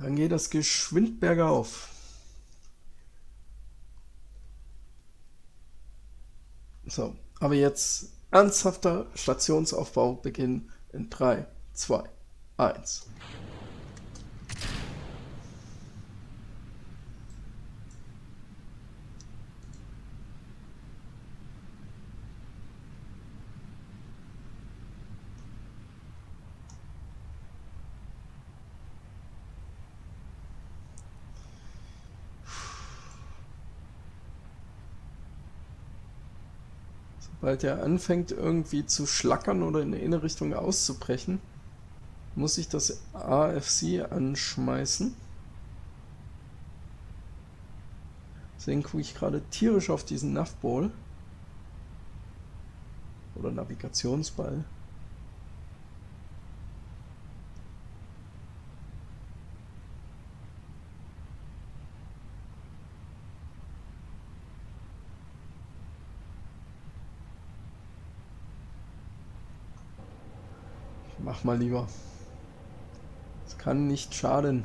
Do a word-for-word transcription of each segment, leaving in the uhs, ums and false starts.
Dann geht das geschwind bergauf. So, aber jetzt ernsthafter Stationsaufbau beginnen in drei, zwei, eins. Sobald er anfängt irgendwie zu schlackern oder in eine Richtung auszubrechen, muss ich das A F C anschmeißen. Deswegen gucke ich gerade tierisch auf diesen Navball. Oder Navigationsball. Mach mal lieber. Es kann nicht schaden.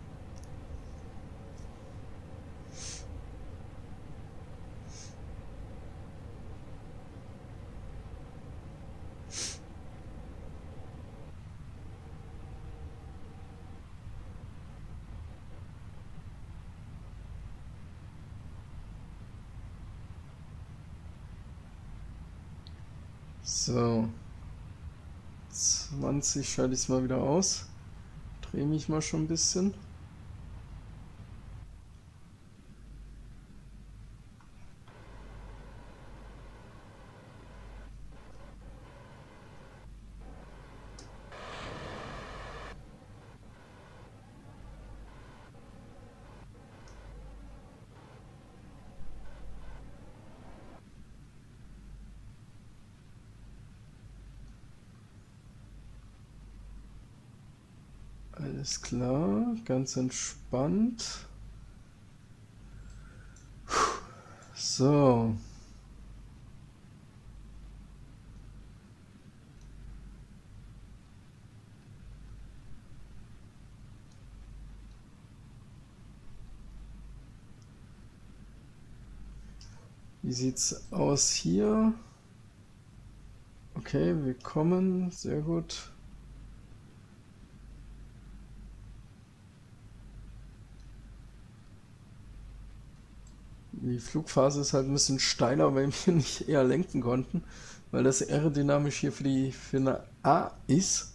So. zwanzig schalte ich es mal wieder aus. Drehe mich mal schon ein bisschen. Alles klar, ganz entspannt. So. Wie sieht's aus hier? Okay, willkommen, sehr gut. Die Flugphase ist halt ein bisschen steiler, weil wir nicht eher lenken konnten, weil das aerodynamisch hier für die für eine A ist.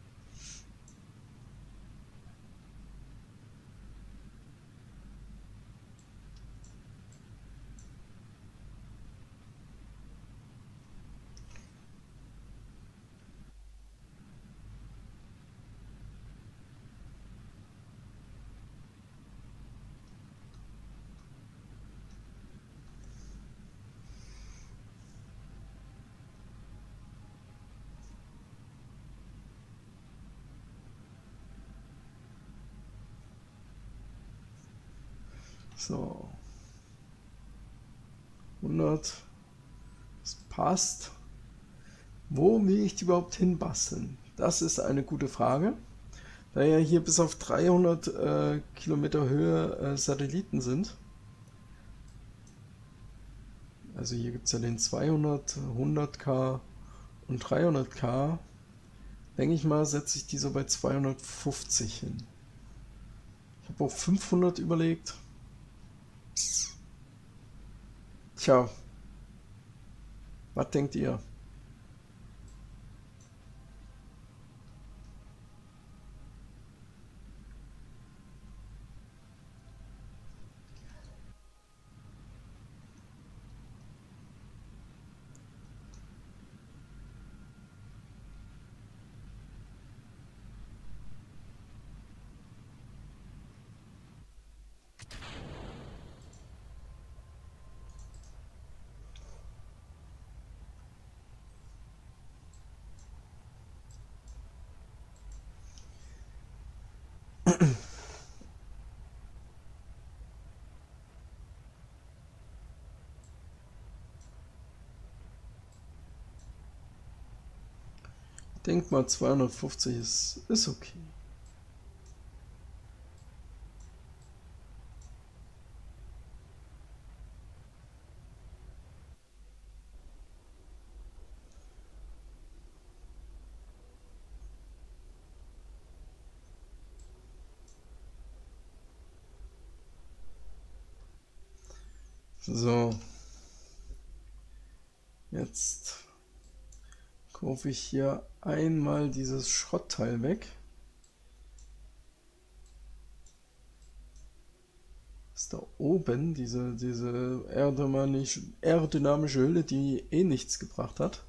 So. hundert. Das passt. Wo will ich die überhaupt hinbasteln? Das ist eine gute Frage. Da ja hier bis auf dreihundert äh, Kilometer Höhe äh, Satelliten sind. Also hier gibt es ja den zweihundert, hundert K und dreihundert K. Denke ich mal, setze ich die so bei zweihundertfünfzig hin. Ich habe auch fünfhundert überlegt. Tja, was denkt ihr? Denk mal, zweihundertfünfzig ist, ist okay. So. Jetzt kaufe ich hier einmal dieses Schrottteil weg. Ist da oben diese, diese aerodynamische, aerodynamische Hülle, die eh nichts gebracht hat.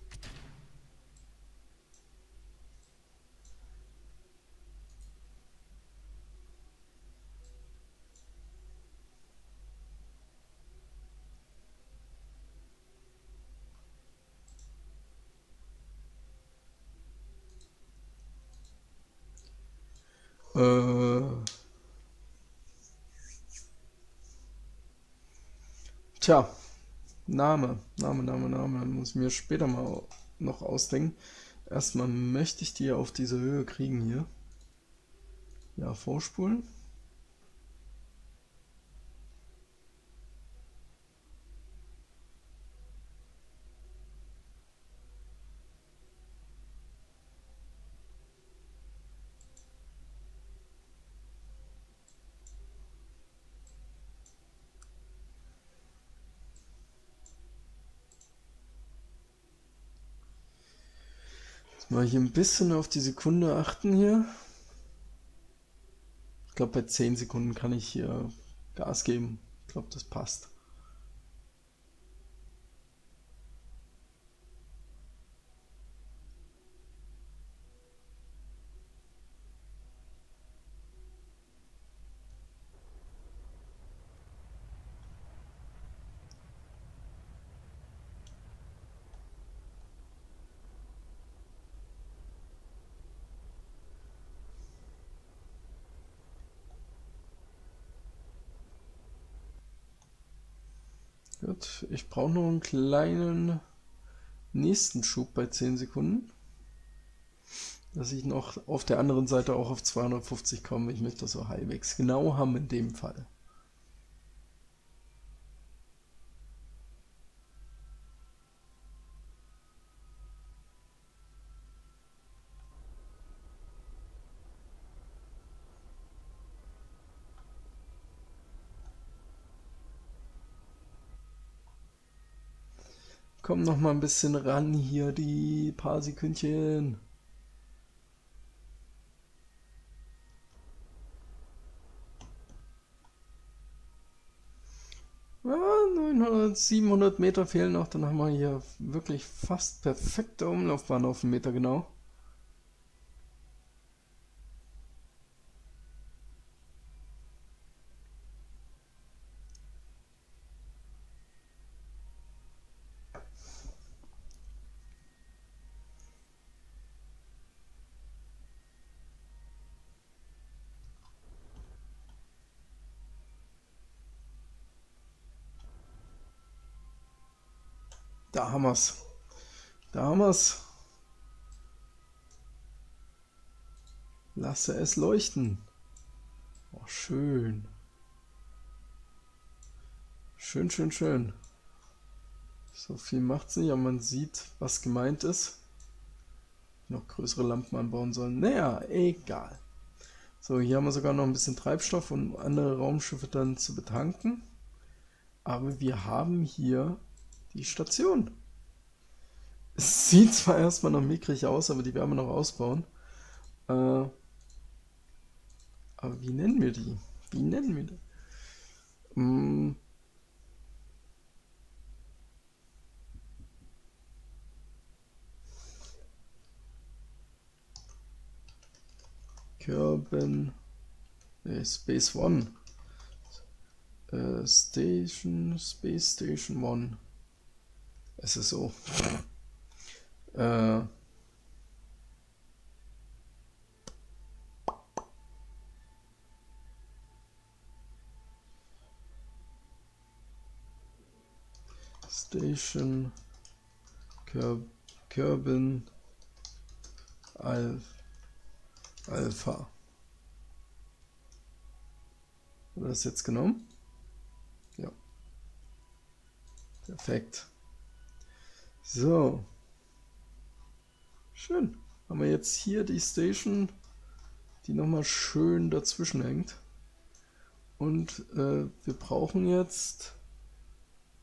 Äh, tja, Name, Name, Name, Name, muss ich mir später mal noch ausdenken. Erstmal möchte ich die auf diese Höhe kriegen hier. Ja, vorspulen. Mal hier ein bisschen auf die Sekunde achten hier. Ich glaube, bei zehn Sekunden kann ich hier Gas geben. Ich glaube, das passt. Gut, ich brauche noch einen kleinen nächsten Schub bei zehn Sekunden, dass ich noch auf der anderen Seite auch auf zweihundertfünfzig komme. Ich möchte das so halbwegs genau haben in dem Fall. Komm noch mal ein bisschen ran hier, die paar Sekündchen. Ja, neunhundert, siebenhundert Meter fehlen noch, dann haben wir hier wirklich fast perfekte Umlaufbahn auf den Meter genau. Da haben wir's. Da haben wir's. Lasse es leuchten. Oh, schön. Schön, schön, schön. So viel macht's nicht, aber man sieht, was gemeint ist. Noch größere Lampen anbauen sollen. Naja, egal. So, hier haben wir sogar noch ein bisschen Treibstoff, um andere Raumschiffe dann zu betanken. Aber wir haben hier die Station. Es sieht zwar erstmal noch mickrig aus, aber die werden wir noch ausbauen. Äh, aber wie nennen wir die? Wie nennen wir die? Hm. Kerbin. Nee, Space One. Äh, Station, Space Station One. Es ist so. äh, Station Kerbin Al Alpha. Haben wir das jetzt genommen? Ja. Perfekt. So. Schön. Haben wir jetzt hier die Station, die nochmal schön dazwischen hängt. Und äh, wir brauchen jetzt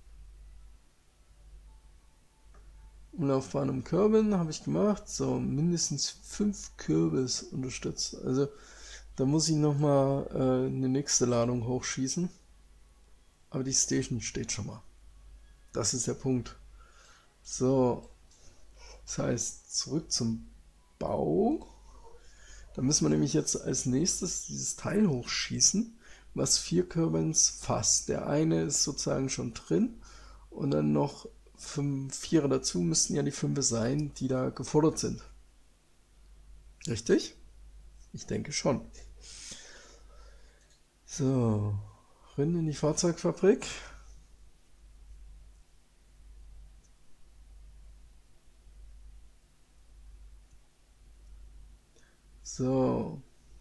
Umlaufbahn um Kürbeln habe ich gemacht. So, mindestens fünf Kürbis unterstützt. Also da muss ich nochmal äh, eine nächste Ladung hochschießen. Aber die Station steht schon mal. Das ist der Punkt. So, das heißt, zurück zum Bau. Da müssen wir nämlich jetzt als nächstes dieses Teil hochschießen, was vier Kürbels fasst. Der eine ist sozusagen schon drin und dann noch fünf Vierer dazu müssten ja die fünf sein, die da gefordert sind. Richtig? Ich denke schon. So, rein in die Fahrzeugfabrik. So.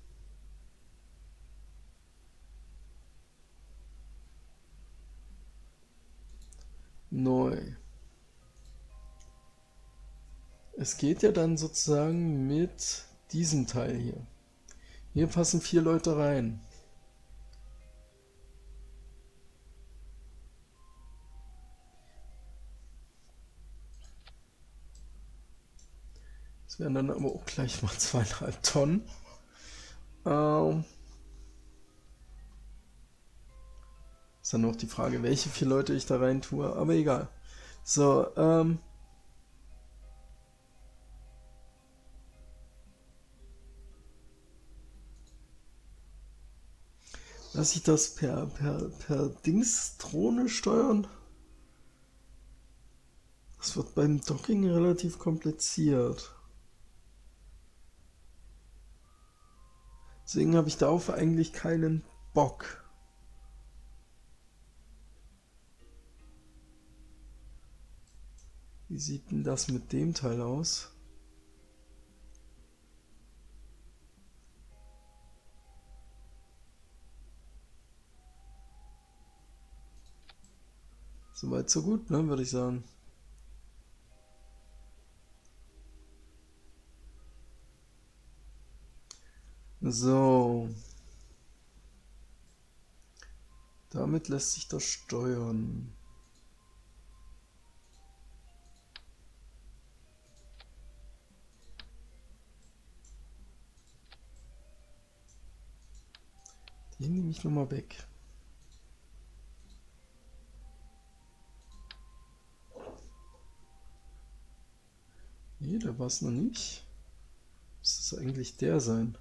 Neu. Es geht ja dann sozusagen mit diesem Teil hier. Hier passen vier Leute rein. Das wären dann aber auch gleich mal zweieinhalb Tonnen. Ähm, ist dann noch die Frage, welche vier Leute ich da rein tue, aber egal. So, ähm, lasse ich das per, per, per Dings-Drohne steuern? Das wird beim Docking relativ kompliziert. Deswegen habe ich darauf eigentlich keinen Bock. Wie sieht denn das mit dem Teil aus? Soweit so gut, ne, würde ich sagen. So. Damit lässt sich das steuern. Den nehme ich nochmal weg. Nee, da war es noch nicht. Muss das eigentlich der sein?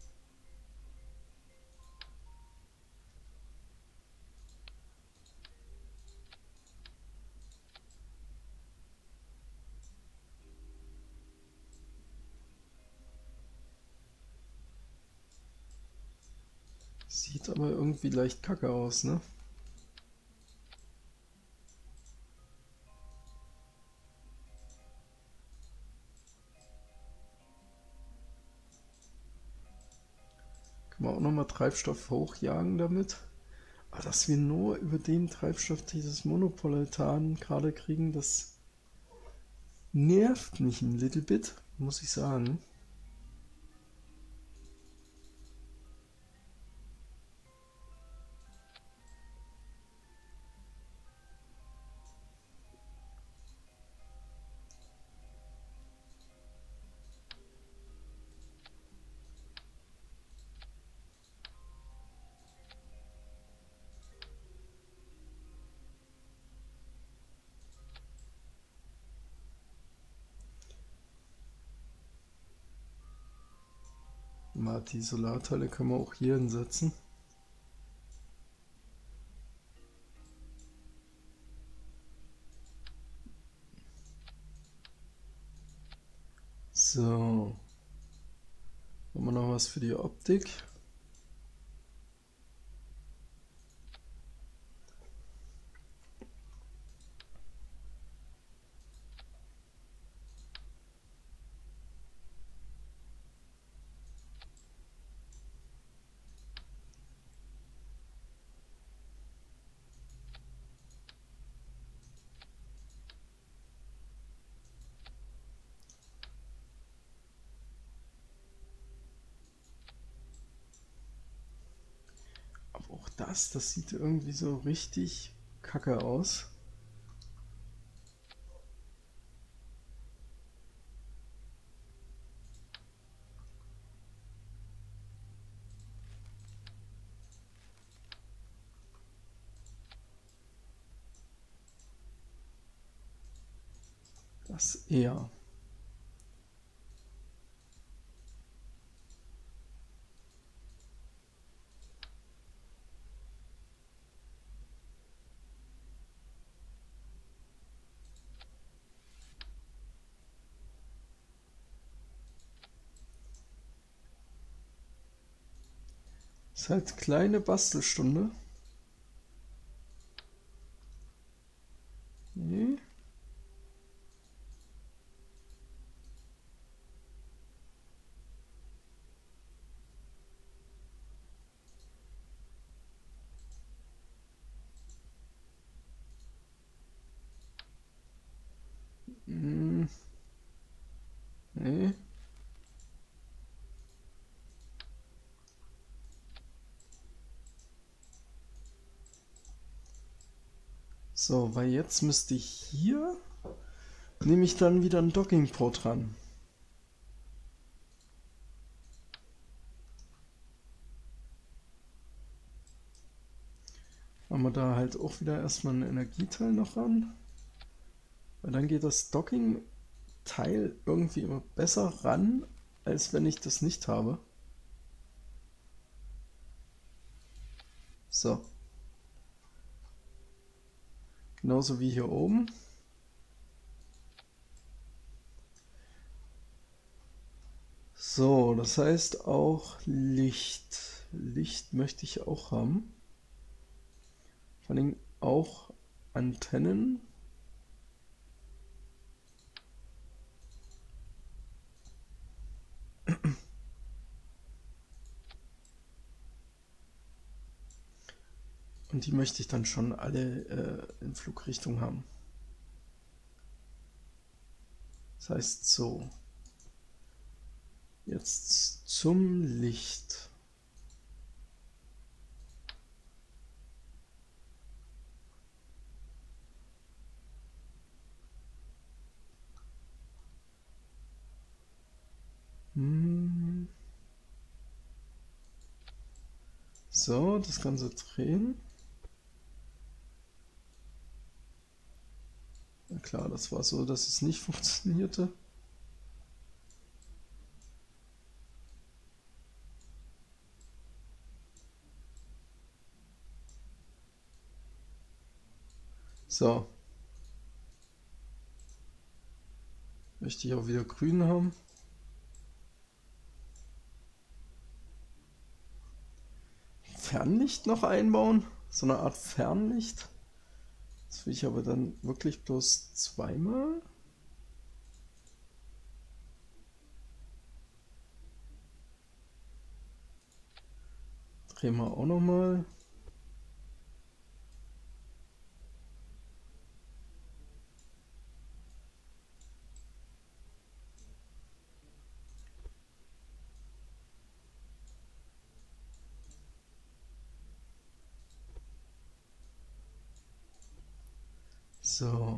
Sieht aber irgendwie leicht kacke aus, ne? Können wir auch nochmal Treibstoff hochjagen damit? Aber dass wir nur über den Treibstoff dieses Monopoletan gerade kriegen, das nervt mich ein little bit, muss ich sagen. Mal die Solarteile können wir auch hier hinsetzen. So. Haben wir noch was für die Optik? Aber auch das, das sieht irgendwie so richtig kacke aus. Das eher. Ist halt kleine Bastelstunde. Nee. Hm. Nee. So, weil jetzt müsste ich hier, nehme ich dann wieder ein Docking-Port ran. Machen wir da halt auch wieder erstmal einen Energieteil noch ran. Weil dann geht das Docking-Teil irgendwie immer besser ran, als wenn ich das nicht habe. So. Genauso wie hier oben. So, das heißt auch Licht. Licht möchte ich auch haben. Vor allem auch Antennen. Und die möchte ich dann schon alle äh, in Flugrichtung haben. Das heißt so. Jetzt zum Licht. Hm. So, das Ganze drehen. Na klar, das war so, dass es nicht funktionierte. So. Möchte ich auch wieder grün haben. Fernlicht noch einbauen? So eine Art Fernlicht? Das will ich aber dann wirklich bloß zweimal. Drehen wir auch noch mal. So.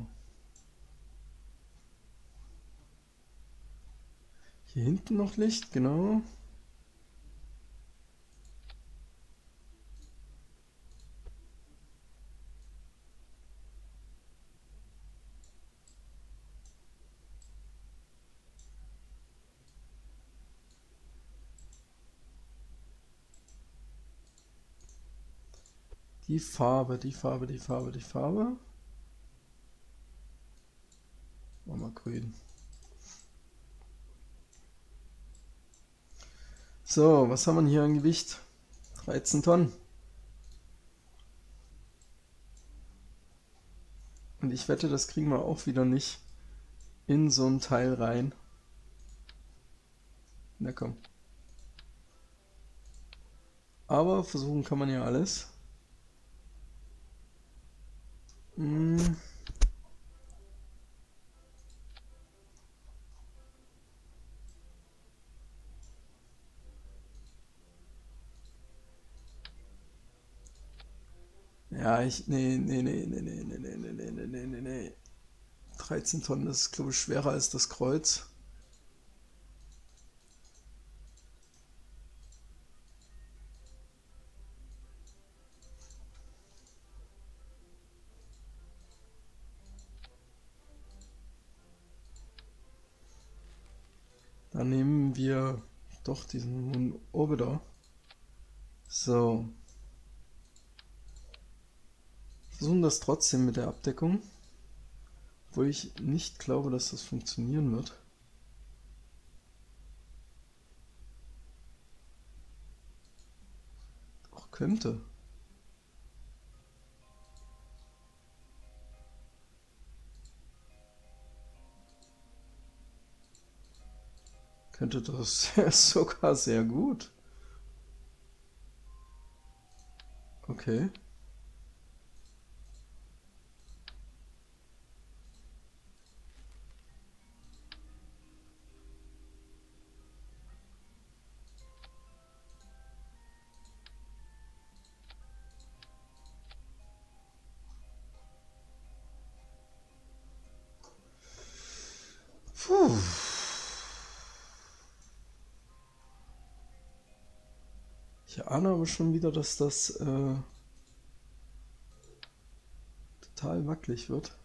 Hier hinten noch Licht, genau. Die Farbe, die Farbe, die Farbe, die Farbe. Machen wir grün. So, was haben wir hier an Gewicht? dreizehn Tonnen. Und ich wette, das kriegen wir auch wieder nicht in so ein Teil rein. Na komm. Aber versuchen kann man ja alles. Hm. Ja, ich. Nee, nee, nee, nee, nee, nee, nee, nee, nee, nee, nee, nee. dreizehn Tonnen ist, glaube ich, schwerer als das Kreuz. Dann nehmen wir doch diesen Moon Orbiter. So. Versuchen das trotzdem mit der Abdeckung. Obwohl ich nicht glaube, dass das funktionieren wird. Doch könnte. Könnte das sogar sehr gut. Okay. Puh. Ich ahne aber schon wieder, dass das äh, total wackelig wird.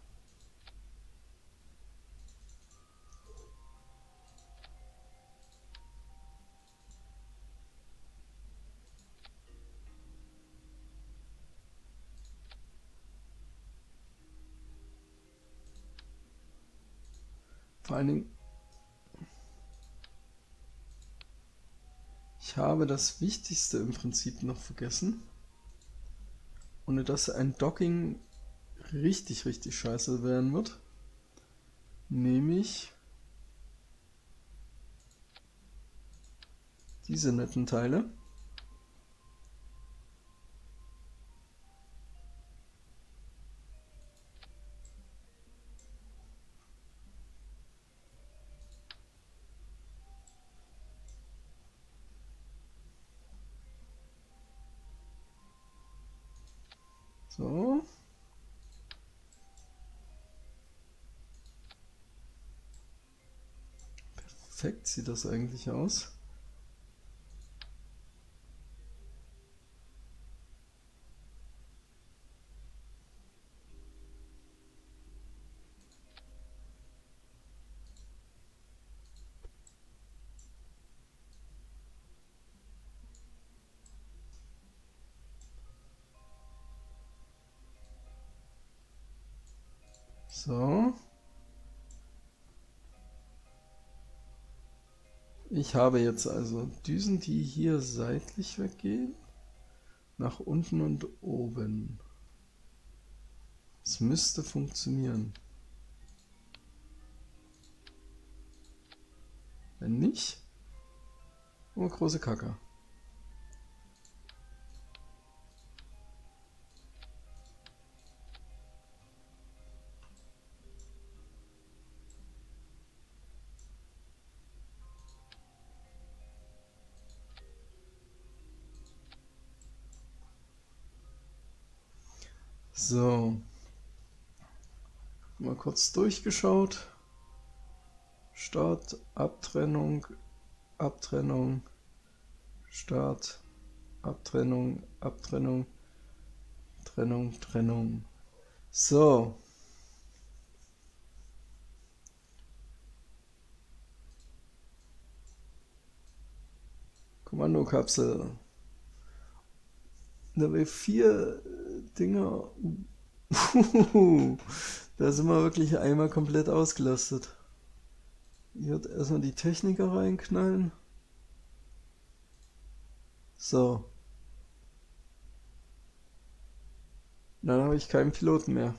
Vor allen Dingen, ich habe das Wichtigste im Prinzip noch vergessen, ohne dass ein Docking richtig, richtig scheiße werden wird. Nämlich diese netten Teile. So. Perfekt sieht das eigentlich aus. So. Ich habe jetzt also Düsen, die hier seitlich weggehen, nach unten und oben. Es müsste funktionieren. Wenn nicht, oh, große Kacke. So, mal kurz durchgeschaut. Start, Abtrennung, Abtrennung, Start, Abtrennung, Abtrennung, Trennung, Trennung. So. Kommandokapsel. Level vier Dinger. Da sind wir wirklich einmal komplett ausgelastet. Hier wird erstmal die Techniker reinknallen. So. Dann habe ich keinen Piloten mehr.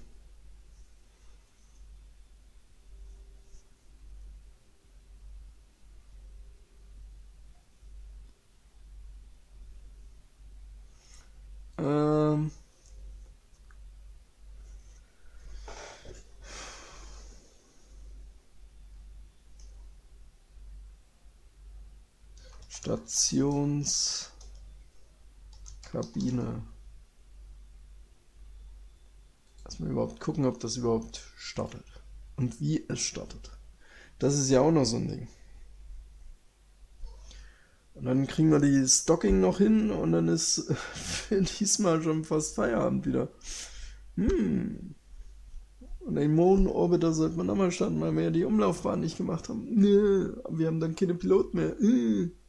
Ähm. Stationskabine. Lass mal überhaupt gucken, ob das überhaupt startet. Und wie es startet. Das ist ja auch noch so ein Ding. Und dann kriegen wir die Stocking noch hin und dann ist für diesmal schon fast Feierabend wieder. Hm. Und den Mondorbiter sollte man nochmal starten, weil wir ja die Umlaufbahn nicht gemacht haben. Nö, wir haben dann keine Pilot mehr. Äh.